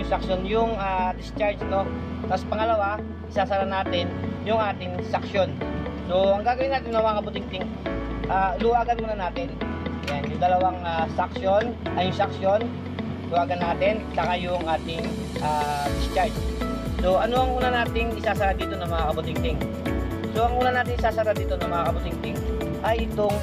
yung suction, yung discharge, no? Tapos pangalawa, isasara natin yung ating suction. So ang gagawin natin ng mga kabutingting, luwagan muna natin. Yan, yung dalawang suction, yung suction, luwagan natin, saka yung ating discharge. So ano ang una nating isasara dito ng mga kabutingting? So ang una natin isasara dito ng mga kabutingting ay itong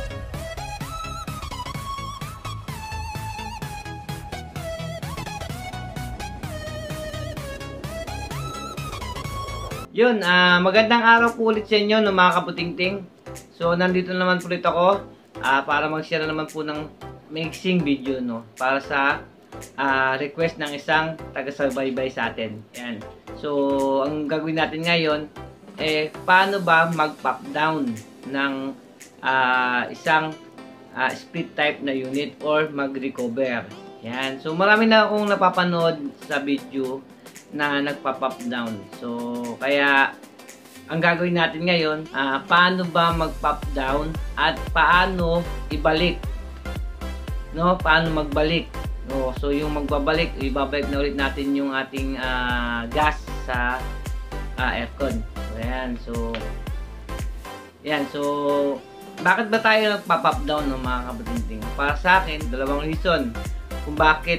yun. Magandang araw po ulit sa inyo ng mga kabutingting. So nandito naman po ulit ako para mag-share naman po ng mixing video, no, para sa request ng isang taga-subaybay sa atin. Yan. So ang gagawin natin ngayon paano ba mag-pop down ng isang split type na unit or mag-recover. Yan. So marami na akong napapanood sa video na nagpa-pop down. So kaya ang gagawin natin ngayon, paano ba mag-pop down at paano ibalik, no? Paano magbalik, no? So yung magbabalik, ibabalik na ulit natin yung ating gas sa aircon. So ayan. So bakit ba tayo nagpa-pop down ng mga kabutingting? Para sa akin, dalawang reason kung bakit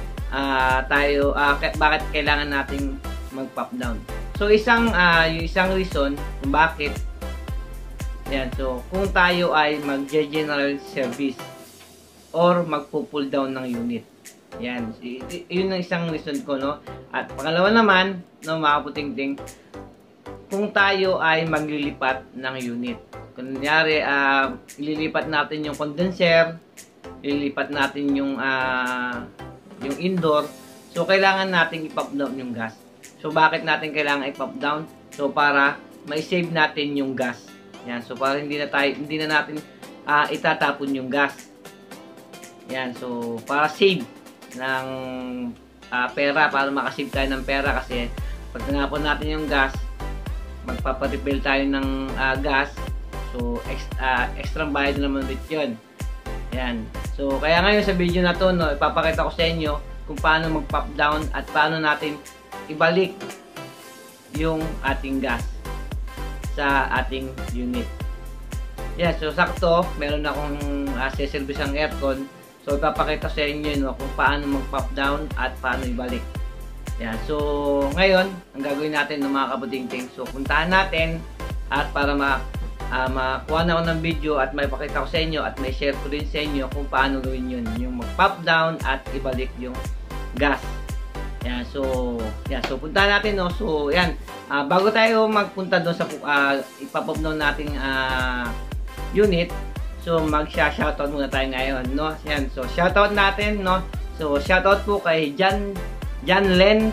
bakit kailangan nating mag-pop down. So yung isang reason kung bakit, yan, so kung tayo ay mag-general service or magpo-pull down ng unit. Yan, yun ang isang reason ko, no. At pangalawa naman, no, mga kabutingting, kung tayo ay maglilipat ng unit. Kunyari, ililipat natin yung condenser, ililipat natin yung indoor, so kailangan nating i-pop down yung gas. So bakit natin kailangan i-pop down? So para ma-save natin yung gas. Yan, so para hindi na natin itatapon yung gas. Yan, so para save ng pera, para makasave tayo ng pera, kasi pag tinapon natin yung gas, magpapa-refill tayo ng gas. So extra bayad naman ulit 'yon. Yan. So, kaya ngayon sa video na to, no, ipapakita ko sa inyo kung paano mag-pop down at paano natin ibalik yung ating gas sa ating unit. Yeah, so sakto, meron akong service ang aircon. So, ipapakita sa inyo, no, kung paano mag-pop down at paano ibalik. Yeah, so ngayon, ang gagawin natin ng mga kabutingting, so puntahan natin at para makuha na ako ng video at may pakita ko sa inyo at may share ko rin sa inyo kung paano gawin yun, yung mag-pop down at ibalik yung gas. Yan, so puntahan natin, no. So yan, bago tayo magpunta doon sa ipapop down nating unit, so mag-shoutout muna tayo ngayon, no. Yan, so shoutout natin, no. So shoutout po kay John Len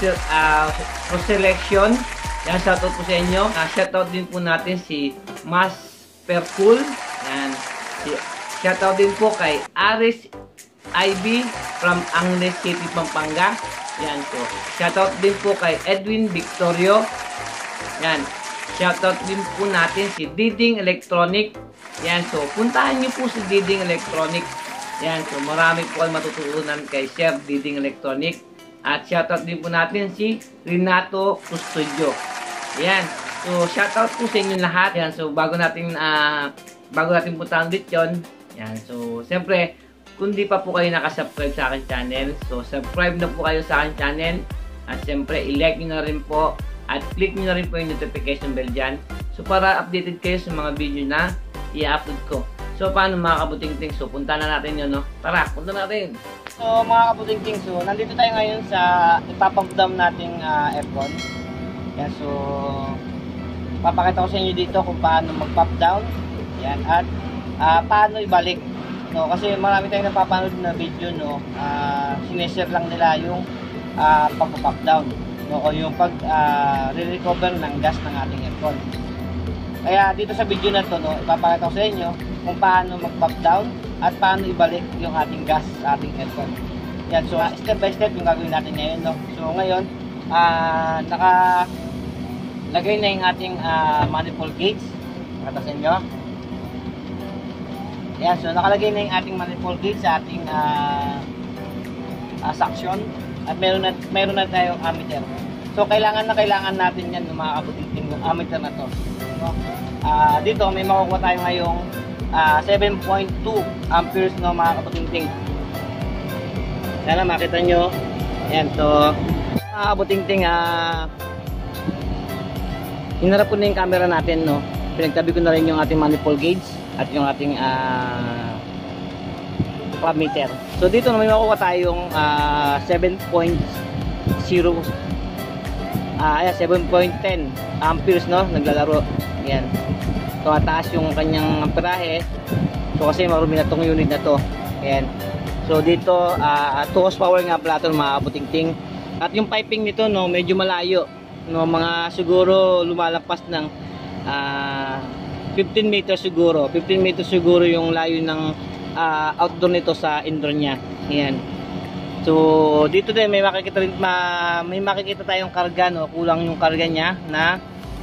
Selection. Yan, shoutout po sa inyo. Shoutout din po natin si Mas Percool. Yan. Shoutout din po kay Aris IB from Angeles City, Pampanga. Yan po. Shoutout din po kay Edwin Victorio. Yan. Shoutout din po natin si Diding Electronic. Yan. So, puntahan nyo po si Diding Electronic. Yan. So, marami po kayo matutunan kay Sir Diding Electronic. At shoutout din po natin si Renato Custodio. Yan. So, shoutout po sa inyo lahat. Yan. So, bago natin puntahan ulit yun. Yan. So, siyempre, kung di pa po kayo nakasubscribe sa akin channel, so, subscribe na po kayo sa akin channel. At siyempre, i-like nyo na rin po. At click nyo na rin po yung notification bell dyan. So, para updated kayo sa mga video na i-upload ko. So, paano mga kabutingting? So, punta na natin yun, no? Tara, punta natin! So, mga kabutingting, so, nandito tayo ngayon sa ipapump down nating aircon. Yan, so, papakita ko sa inyo dito kung paano mag-pop down. Yan, at paano ibalik. No, kasi marami tayong napapanood na video, no, sineshare lang nila yung pag-pop down, no, o yung re-recover ng gas ng ating aircon. Kaya dito sa video na to, no, ipapakita ko sa inyo kung paano mag-pop down at paano ibalik yung ating gas sa ating aircon. Yan, so step by step yung gagawin natin ngayon, no. So ngayon, nakalagay na yung ating manifold gauge. Katasin nyo. Yan, so nakalagay na yung ating manifold gauge sa ating suction. at meron na tayong ammeter. So kailangan natin yan ng mga kabuting-ting yung ammeter na to. No? Dito may makukuha tayo ngayong 7.2 amperes no mga kabuting-ting. Sana makita nyo. Ayan, so mga kabuting-ting, hinarap ko na yung camera natin, no. Pinagtabi ko na rin yung ating manifold gauge at yung ating club meter. So dito na may makukuha tayong 7.10 amperes no, naglalaro. Ayan. So mataas yung kanyang amperahe. So kasi marumi na tong unit na to. Ayan. So dito 2 horsepower nga pala ito mga kabuting-ting. At yung piping nito no, medyo malayo. No, mga siguro lumalagpas ng 15 meters siguro. 15 meters siguro yung layo ng outdoor nito sa indoor niya. Ayan. So dito din may makikita tayong karga no, kulang yung karga niya na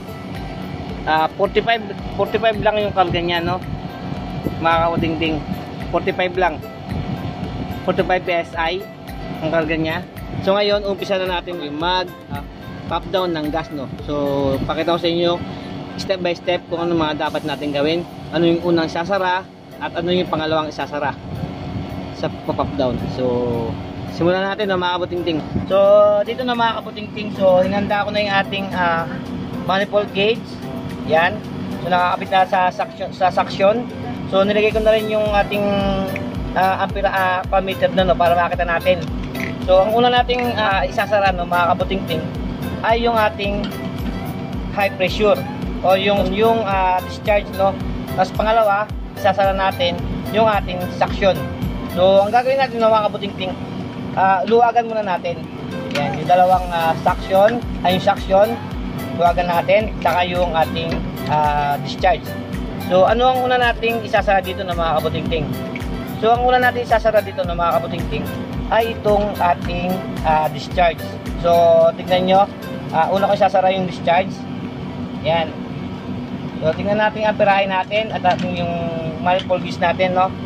45 lang yung karga niya no. Mga kabuting-ting, 45 lang. 45 PSI ang karga niya. So ngayon umpisa na natin yung pop down ng gas no. So pakita ko sa inyo step by step kung ano mga dapat natin gawin. Ano yung unang isasara at ano yung pangalawang isasara sa pop down. So simulan natin no mga kabuting-ting. So dito na mga kabuting-ting, so hinanda ko na yung ating manifold gauge. Yan. So nakakapit na sa suction. So nilagay ko na rin yung ating ampere meter na no, para makita natin. So ang una nating isasara no mga kabuting-ting ay yung ating high pressure o yung discharge no. Tapos pangalawa, isasara natin yung ating suction. So ang gagawin natin no mga kabuting-ting, luwagan muna natin. Yan, yung dalawang suction, yung suction, luwagan natin, saka yung ating discharge. So ano ang una nating isasara dito na mga kabuting-ting? So ang una natin isasara dito na mga kabuting-ting ay itong ating discharge. So tingnan nyo, una ko isasara yung discharge. Yan. So tingnan natin ang amperahe natin at ating yung manifold gauge natin no,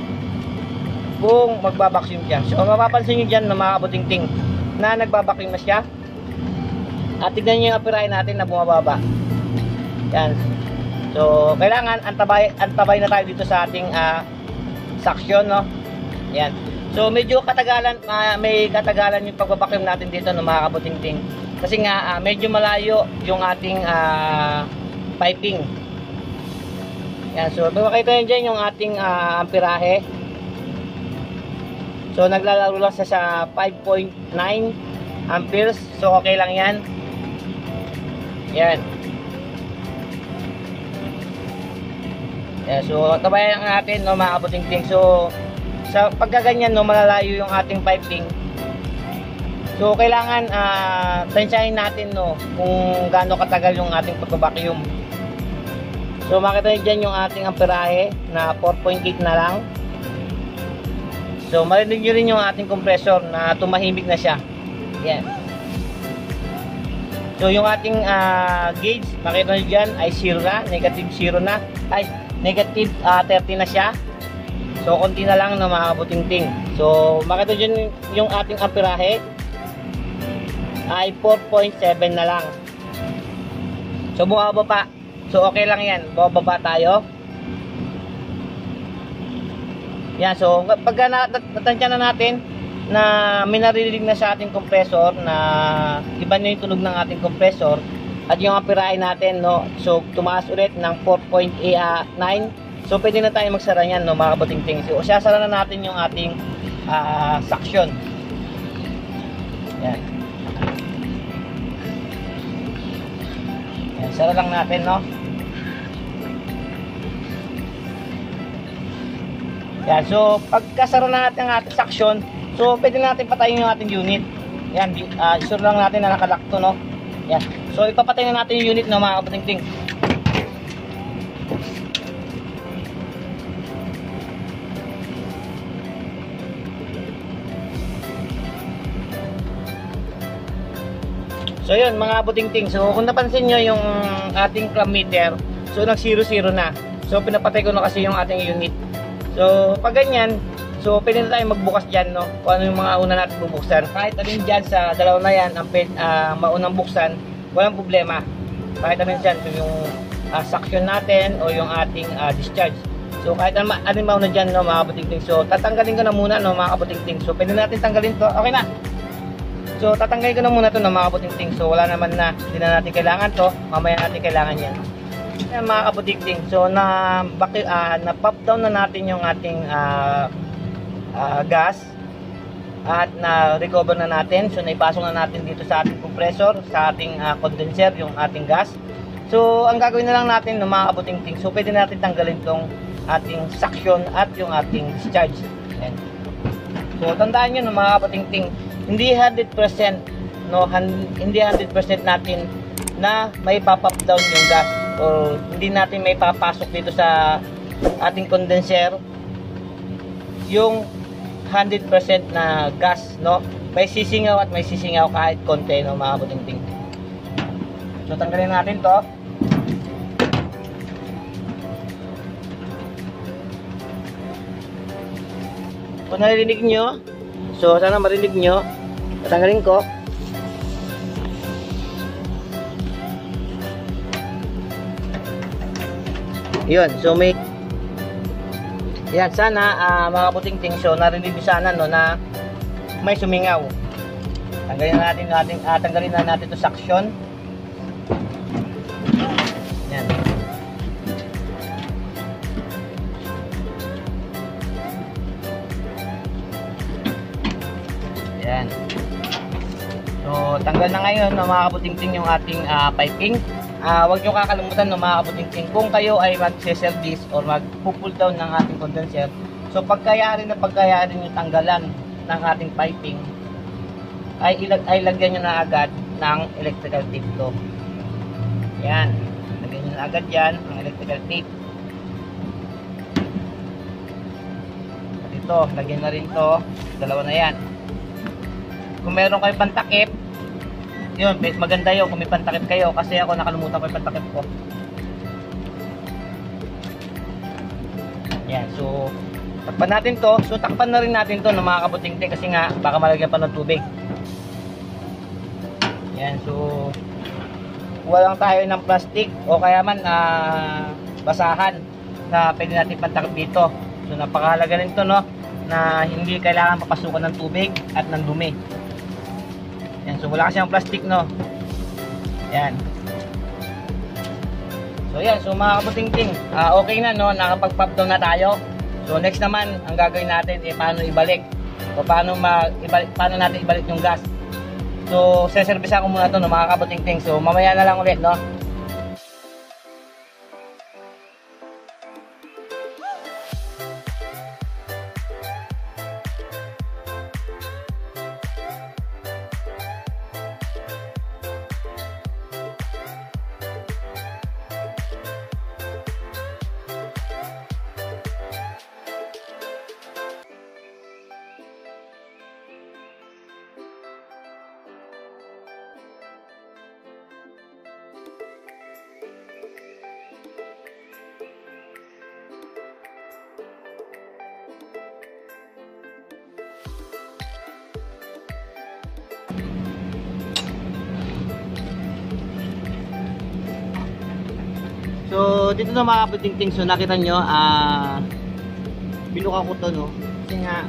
kung magbabacuum siya. So mapapansin nyo dyan na mga kabuting-ting na nagbabacuum na siya. At tignan nyo yung amperahe natin na bumababa. Yan. So kailangan antabay na tayo dito sa ating suction no. Yan. So medyo katagalan, may katagalan yung pagbabacuum natin dito no mga kabuting-ting. Kasi nga medyo malayo yung ating piping. Yan. So makikita nyo dyan yung ating amperahe. So naglalaro lang sa 5.9 amperes. So okay lang yan. Yan. Yeah, so tabayan natin no mga kabuting-ting. So sa pagkaganyan no, malalayo yung ating piping. So kailangan tansyahin natin no kung gaano katagal yung ating pagbabacuum. So makita niyo diyan yung ating amperahe na 4.8 na lang. So marinig niyo rin yung ating compressor na tumahimik na siya. Yan. So yung ating gauge, makita niyo diyan ay 0 na, negative 0 na. Ay negative 30 na siya. So konti na lang na mga kabuting-ting. So makita dyan yung ating amperahe ay 4.7 na lang. So bumababa. So okay lang yan, bumababa tayo. Yan. So pagka natansya na natin na may naririnig na sa ating compressor na iba na yung tunog ng ating compressor at yung amperahe natin no, so tumaas ulit ng 4.9. So pwede na tayo magsara niyan no mga kabuting-ting. So sasara na natin yung ating suction. Yan. Yan, sara lang natin no. Yan, so pagkasara na natin ang ating suction, so pwede natin patayin yung ating unit. Yan, isure lang natin na nakalakto no. Yan. So ipapatay na natin yung unit no mga kabuting-ting. So yun mga kabuting-ting. So kung napansin nyo yung ating clamp meter, so nag 0-0 na. So pinapatay ko na kasi yung ating unit. So pag ganyan, So, pwede na tayo magbukas dyan, no? Kung ano yung mga una natin bubuksan. Kahit alin dyan sa dalawa na yan, ang maunang buksan, walang problema. Kahit alin dyan, so yung suction natin o yung ating discharge. So, kahit alin mauna dyan, no, mga kabutingting. So, tatanggalin ko na muna, no, mga kabutingting. So, pwede natin tanggalin to. Okay na. So, tatanggalin ko na muna to, no, mga kabutingting. So, wala naman na, hindi na natin kailangan to. Mamaya natin kailangan yan. Yan, mga kabutingting. So, na-pop down na natin yung ating gas at na-recover na natin. So naipasok na natin dito sa ating compressor, sa ating condenser yung ating gas. So ang gagawin na lang natin ng mga kabutingting, so pwede natin tanggalin tong ating suction at yung ating discharge. Ayan. So tandaan nyo ng mga kabutingting, hindi 100% no, hindi 100% natin na may pop-up down yung gas, o hindi natin may papasok dito sa ating condenser yung 100% na gas, no? May sisingaw at may sisingaw kahit konti, no, mga kabutingting. So tanggalin natin to. Kung narinig nyo, so sana marinig nyo, tatanggalin ko. Yun, so may yan, sana mga kabutingting, so narinig nyo sana, no, na may sumingaw. Tanggalin na natin to suction. Yan. Yan. So tanggal na ngayon, no, mga kabutingting, yung ating piping. Huwag nyo kakalimutan, no, mga kabutingting, kung kayo ay mag-service or mag-pull down ng ating condenser, so pagkayarin yung tanggalan ng ating piping, ay lagyan nyo na agad ng electrical tape to. Yan, lagyan nyo na agad yan ng electrical tape. At ito, lagyan na rin to, dalawa na yan. Kung meron kayo pantakip, yun, maganda yun kung may pantakip kayo, kasi ako nakalimutan ko yung pantakip ko. Yan, so takpan natin to. So takpan na rin natin to ng mga kabutingting, kasi nga baka malagyan pa ng tubig. Yan, so kuha lang tayo ng plastic o kaya man basahan na pwede natin pantakip dito. So napakahalaga rin to, no, na hindi kailangan papasukan ng tubig at ng dumi. Yan, so wala kasi ang plastic, no. Yan. So yan, so mga kabutingting, okay na, no, nakapag-pop down na tayo. So next naman, ang gagawin natin paano ibalik. So paano natin ibalik yung gas. So seservisan ko muna to, no, mga kabutingting. So mamaya na lang ulit, no. So dito na mga kabutingting, so nakita nyo, binuka ko to, no, kasi nga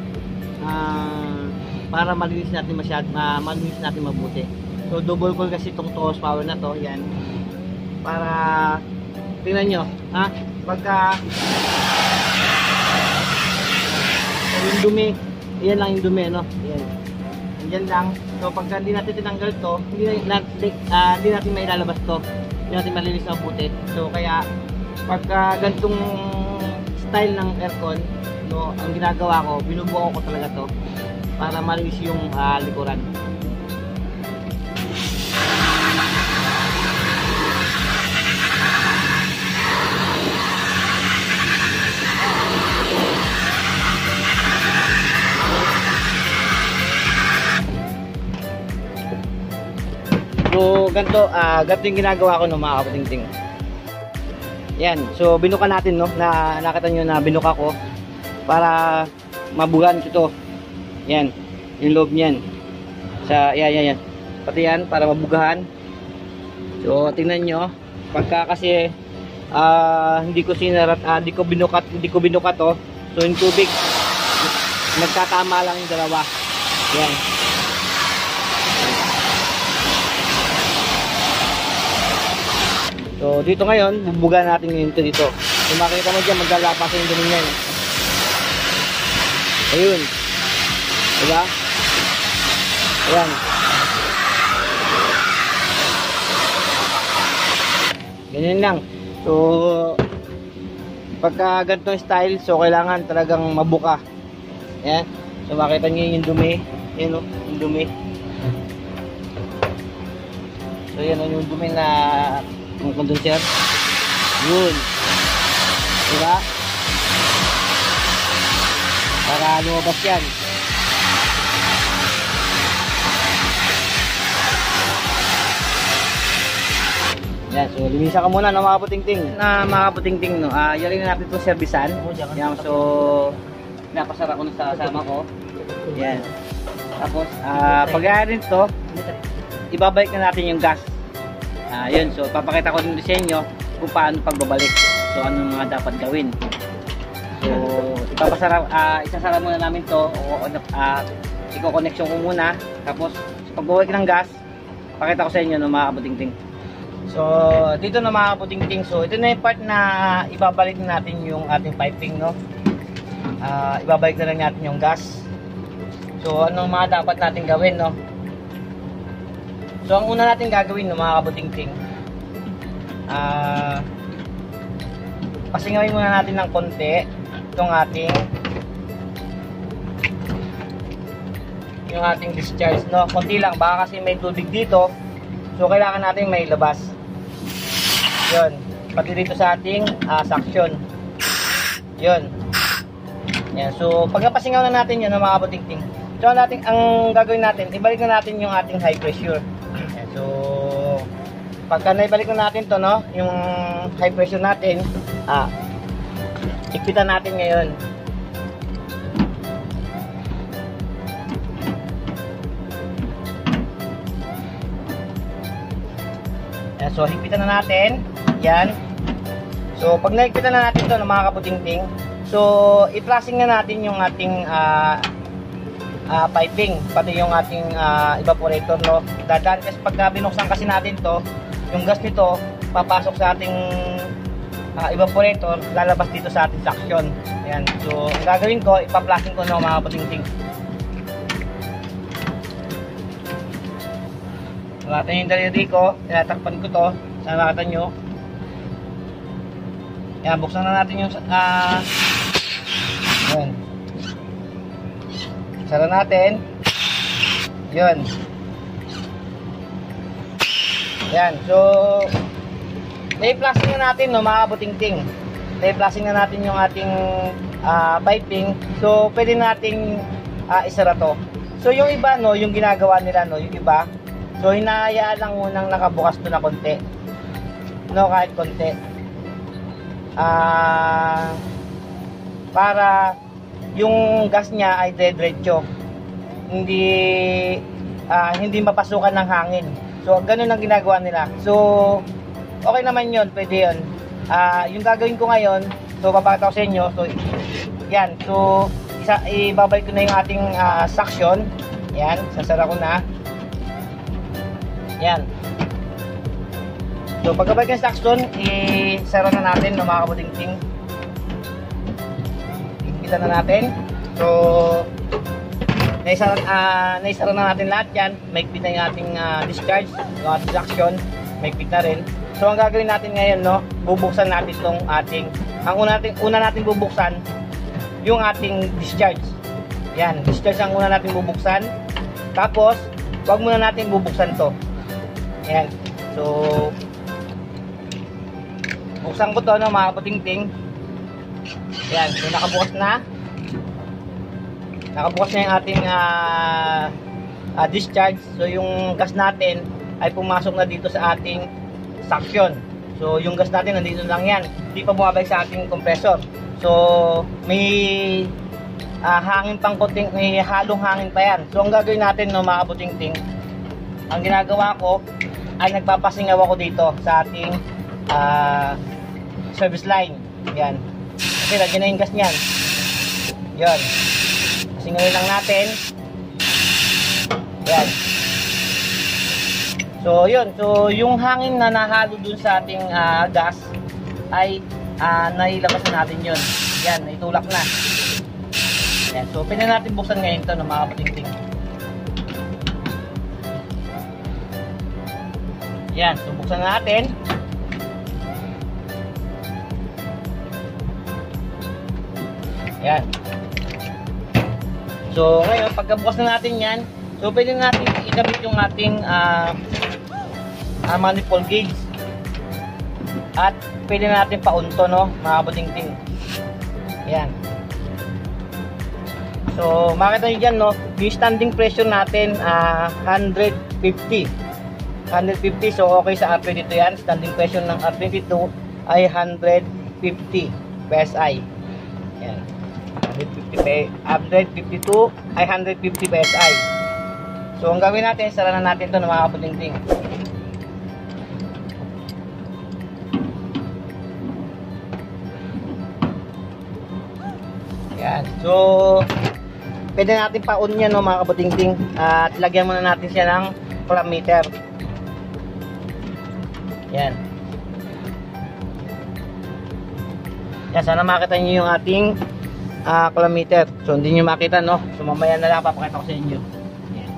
para malinis natin mabuti. So double coil kasi itong 2 horsepower na to, yan, para tingnan nyo, pagka yung dumi, yan lang yung dumi, no, yan lang. So pagka hindi natin tinanggal to, hindi natin may ilalabas to, hindi natin malinis na mabuti. So kaya pagka ganitong style ng aircon, no, ang ginagawa ko, binubuo ko talaga to para malinis yung likuran. So ganito yung ginagawa ko, no, mga kabutingting. Yan, so binuka natin, no, nakita nyo na binuka ko para mabugan ko to. Yan, yung loob niyan. Yan. Pati yan, para mabugahan. So, tingnan nyo. Pagka kasi, hindi ko sinarat, hindi ko binukat to. So, yung tubig, nagkatama lang yung dalawa. Yan. So, dito ngayon, bubuga natin ngayon ito dito. Kung makikita mo dyan, maglalapas yung dumi niyan. Ayun. Diba? Ayan. Ganyan lang. So, pagka ganitong style, so kailangan talagang mabuka. Ayan. So, makita nyo yung dumi. Ayan o, yung dumi. So, yan o yung dumi na yung condenser. Yun. Diba? Para lumabas yan. Yan, so linisan ka muna ng mga puting-ting. Yarin na natin itong servisan. Yan, so napasara ko na sa kasama ko. Yan. Tapos, pag rin ito, ibabalik na natin yung gas. Yun, so papakita ko din sa inyo kung paano pagbabalik. So ano mga dapat gawin. So isasara muna namin to, i-connection ko muna. Tapos pagbabalik ng gas, pakita ko sa inyo ng mga kaputing-ting. So dito na mga kaputing-ting, so ito na yung part na ibabalik na natin yung ating piping, no. Ibabalik na lang natin yung gas. So ano mga dapat natin gawin, no. So ang una natin gagawin, no, mga kaputing-ting, pasingawin muna natin ng konti itong yung ating discharge, no. Konti lang, baka kasi may tubig dito, so kailangan natin may labas. Yun, pati dito sa ating suction. Yun. Yan, so pag napasingaw na natin yun, no, mga kaputing-ting, so ang gagawin natin, ibalik na natin yung ating high pressure. Yan, so pagka naibalik na natin to, no, yung high pressure natin, ikpitan natin ngayon. Yan, so higpitan na natin. Yan. So pag naigpitan na natin to, no, mga kaputing-ting, so i-flushing na natin yung ating piping, pati yung ating evaporator, no. Dadaan kasi pagka binuksan kasi natin to, yung gas nito papasok sa ating evaporator, lalabas dito sa ating suction. Ayan. So ang gagawin ko, ipa-flushing ko, no, mga kaputing-ting. Nakata yung daliri ko, tinatakpan ko to, sana nakata nyo. Ayan, buksan na natin yung ayan. Sara natin. Yun. Ayan, so na-flushing na natin, no, mga kaputing-ting. Na-flushing na natin yung ating piping. So pwede nating isara to. So yung iba, no, yung ginagawa nila, no, yung iba, so hinahayaan lang munang nakabukas to na konti, no, kahit konti, para yung gas niya ay diretso, hindi mapasukan ng hangin. So ganun ang ginagawa nila. So okay naman yun, pwede yun. Yung gagawin ko ngayon, so papakita ko sa inyo. So yan, so ibabalik ko na yung ating suction. Yan, sasara ko na. Yan. So pagkabalik ng suction, isara na natin, no, mga kaputing-ting. Ikita na natin. So naisara na natin lahat yan. Maigpit na yung ating discharge, yung ating suction, maigpit na rin. So ang gagawin natin ngayon, no, bubuksan natin itong ating, una natin bubuksan yung ating discharge. Yan, discharge ang una natin bubuksan. Tapos wag muna natin bubuksan to. Yan. So buksan ko to, no, mga kaputing-ting. Yan, so nakabukas na yung ating discharge. So yung gas natin ay pumasok na dito sa ating suction. So yung gas natin nandito lang yan, hindi pa bumabalik sa ating compressor. So may hangin pang konting, may halong hangin pa yan. So ang gagawin natin, no, mga kabutingting, ang ginagawa ko ay nagpapasingaw ako dito sa ating service line. Yan. Kasi lagyan na yung gas niyan. Yan. Pasingawin lang natin. Yan. So yun. So yung hangin na nahalo dun sa ating gas ay nailabas na natin yun. Yan. Naitulak na. Yan. So pwede natin buksan ngayon ito, ng mga kabutingting. Yan, so buksan natin. Yan. So ngayon, pagkabukas na natin yan, so pwede natin ikabit yung ating manifold gauge. At pwede natin paunto, no, mga kabutingting. Yan. So makita nyo dyan, no, yung standing pressure natin 150. So okay sa R22 yan. Standing pressure ng R22 ay 150 PSI. Yan. 152 ay 150 PSI. So ang gawin natin, sara na natin ito ng mga kabutingting. Yan. So pwede natin pa-on yan, no, mga kabutingting. At lagyan muna natin siya ng clamp meter. Yan. Yan, sana makita niyo yung ating clamp meter. So hindi niyo makita, no. So mamaya na lang papakita ko sa inyo. Yan.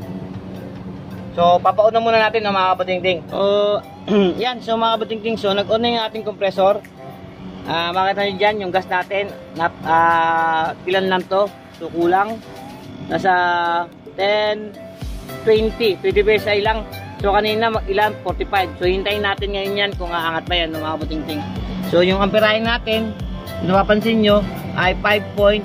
So papaon na muna natin, no, mga kabutingting. Yan, so mga kabutingting, so nag-on na yung ating compressor. Makita niyo diyan yung gas natin. Ilan lang to? So kulang. Nasa 10, 20 PSI lang. So kanina ilan? 45. So hintayin natin ngayon yan kung aangat pa yan, no, mga kabutingting. So yung amperahe natin, napapansin nyo, ay 5.7,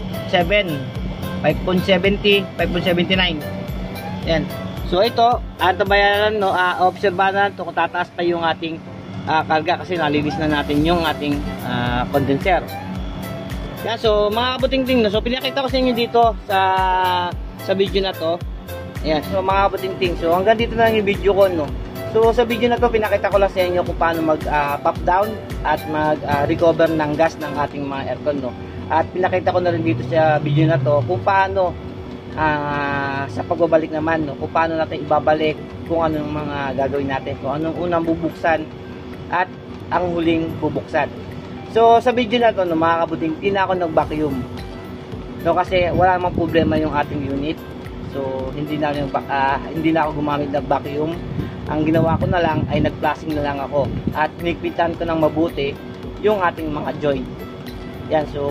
5.70, 5.79. Yan. So ito, antabayaran, no, obserbahan to kung tataas pa yung ating karga kasi nalinis na natin yung ating condenser. Yan. So mga kabutingting, no, so pinakita ko sa inyo dito sa video na to. Ayan, so mga kabutingting, so hanggang dito na lang yung video ko, no. So sa video na to, pinakita ko lang sa inyo kung paano mag pop down at mag recover ng gas ng ating mga aircon, no. At pinakita ko na rin dito sa video na to kung paano sa pagbabalik naman, no, kung paano natin ibabalik, kung anong mga gagawin natin, kung anong unang bubuksan at ang huling bubuksan. So sa video na to, no, mga kabutingting, na ako nag-vacuum, no, kasi wala namang problema yung ating unit. So hindi na ako gumamit ng vacuum. Ang ginawa ko na lang ay nag-flashing na lang ako at nigpitan ko ng mabuti yung ating mga joint. Yan, so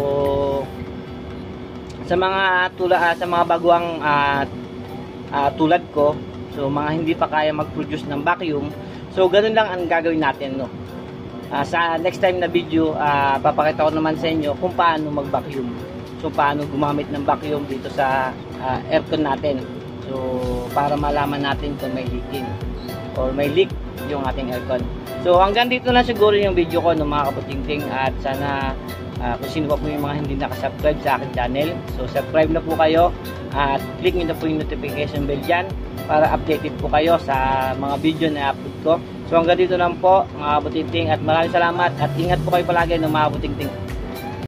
sa mga baguang tulad ko, so mga hindi pa kaya mag-produce ng vacuum, so ganun lang ang gagawin natin, no. Sa next time na video, papakita ko naman sa inyo kung paano mag-vacuum. So paano gumamit ng vacuum dito sa aircon natin. So para malaman natin kung may leaking or may leak yung ating aircon. So hanggang dito na siguro yung video ko, no, mga kabutingting, at sana kung sino pa po yung mga hindi nakasubscribe sa aking channel, so subscribe na po kayo at click nyo na po yung notification bell dyan para updated po kayo sa mga video na upload ko. So hanggang dito lang po, mga kabutingting, at maraming salamat at ingat po kayo palagi, no, mga kabutingting.